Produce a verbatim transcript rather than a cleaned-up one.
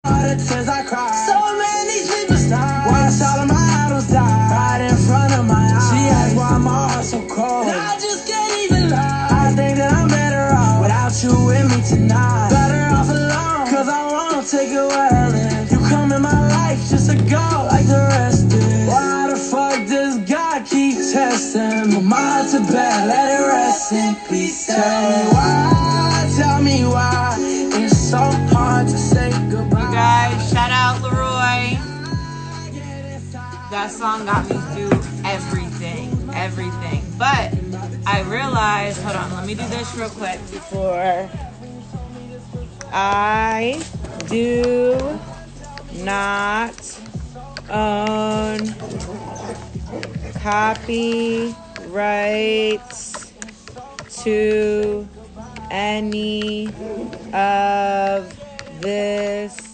All the tears I cried. So many sleepless nights. Watch all of my idols die right in front of my eyes. She asked why my heart so cold. And I just can't even lie. I think that I'm better off without you with me tonight. Better off alone, cause I wanna take it well. And you come in my life just to go like the rest is. Why the fuck does God keep testing? Put my heart to bed, let it rest in peace. Tell me why, tell me why it's so hard to say goodbye. You guys, shout out Leroy. That song got me through everything, everything. But I realized, hold on, let me do this real quick before. I do not own copyrights to any of this